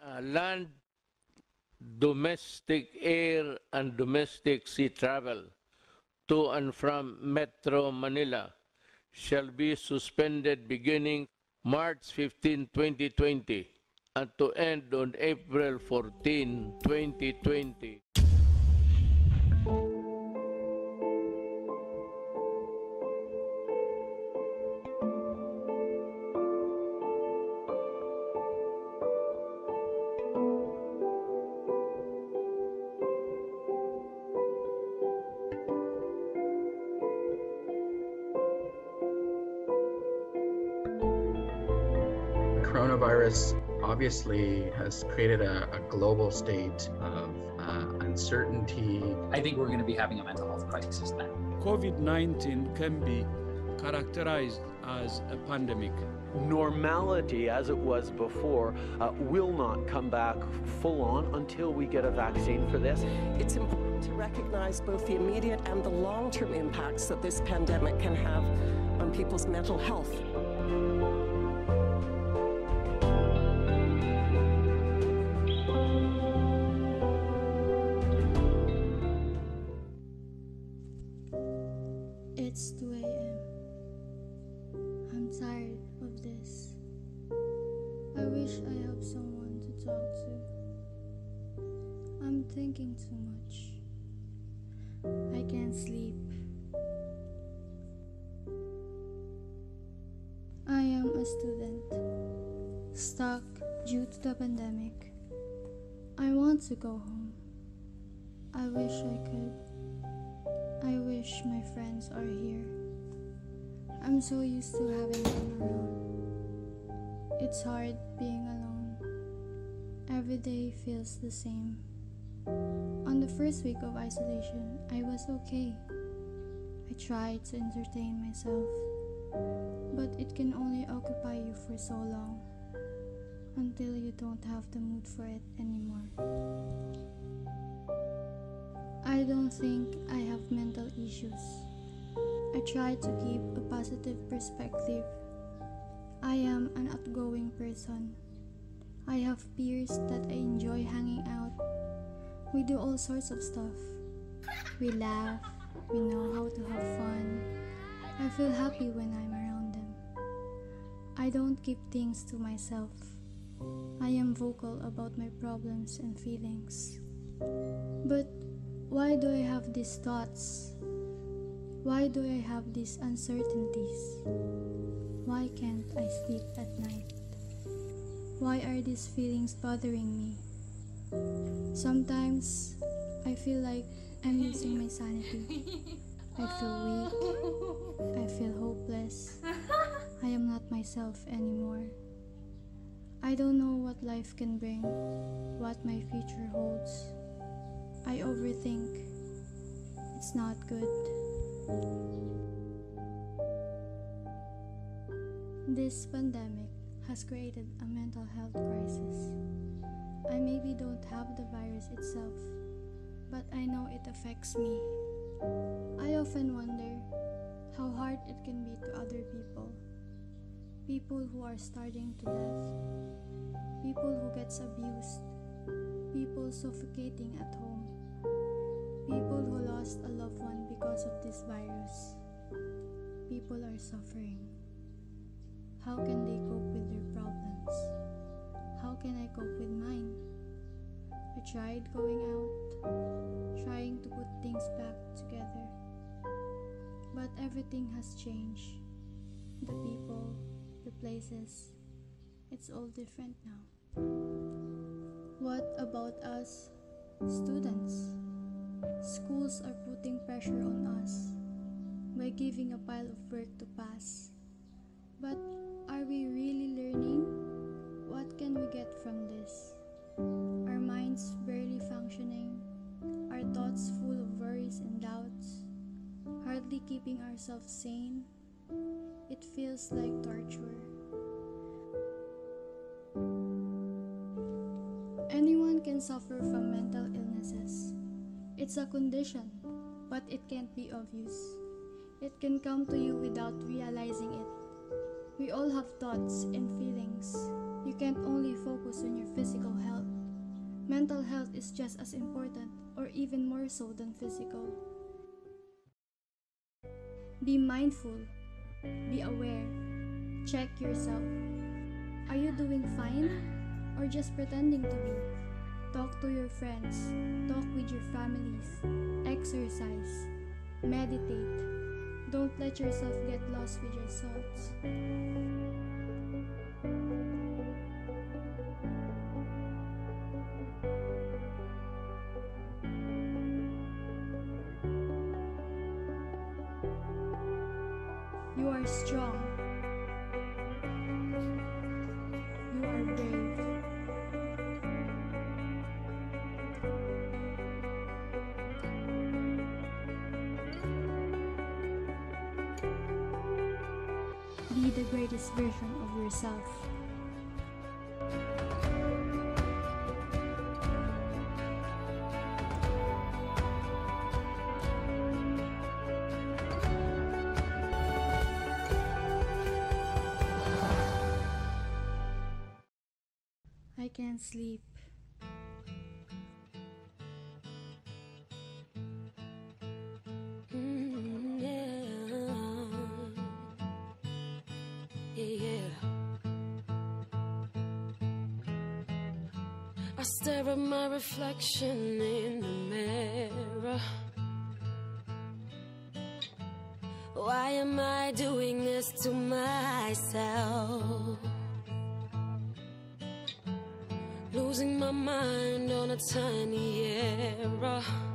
Land, domestic air, and domestic sea travel to and from Metro Manila shall be suspended beginning March 15, 2020 and to end on April 14, 2020. Coronavirus obviously has created a global state of uncertainty. I think we're going to be having a mental health crisis now. COVID-19 can be characterized as a pandemic. Normality, as it was before, will not come back full on until we get a vaccine for this. It's important to recognize both the immediate and the long-term impacts that this pandemic can have on people's mental health. It's 2 a.m. I'm tired of this. I wish I have someone to talk to. I'm thinking too much. I can't sleep. I am a student, stuck due to the pandemic. I want to go home. I wish I could. I wish my friends are here. I'm so used to having them around. It's hard being alone. Every day feels the same. On the first week of isolation, I was okay. I tried to entertain myself, but it can only occupy you for so long until you don't have the mood for it anymore. I don't think I have mental issues. I try to keep a positive perspective. I am an outgoing person. I have peers that I enjoy hanging out. We do all sorts of stuff. We laugh. We know how to have fun. I feel happy when I'm around them. I don't keep things to myself. I am vocal about my problems and feelings. But why do I have these thoughts? Why do I have these uncertainties? Why can't I sleep at night? Why are these feelings bothering me? Sometimes I feel like I'm losing my sanity. I feel weak. I feel hopeless. I am not myself anymore. I don't know what life can bring, what my future holds. I overthink. It's not good. This pandemic has created a mental health crisis. I maybe don't have the virus itself, but I know it affects me. I often wonder how hard it can be to other people. People who are starting to laugh. People who gets abused. People suffocating at home. People who lost a loved one because of this virus. People are suffering. How can they cope with their problems? How can I cope with mine? I tried going out, trying to put things back together. But everything has changed. The people, the places, it's all different now. What about us, students? Schools are putting pressure on us by giving a pile of work to pass. But are we really learning? What can we get from this? Our minds barely functioning, our thoughts full of worries and doubts, hardly keeping ourselves sane. It feels like torture. Anyone can suffer from mental illnesses. It's a condition, but it can't be obvious. It can come to you without realizing it. We all have thoughts and feelings. You can't only focus on your physical health. is just as important or even more so than physical. Be mindful, be aware, check yourself. Are you doing fine or just pretending to be? Talk to your friends, talk with your families, exercise, meditate. Don't let yourself get lost with your thoughts. You are strong. You are brave. Be the greatest version of yourself. I can't sleep. I stare at my reflection in the mirror. Why am I doing this to myself? Losing my mind on a tiny error.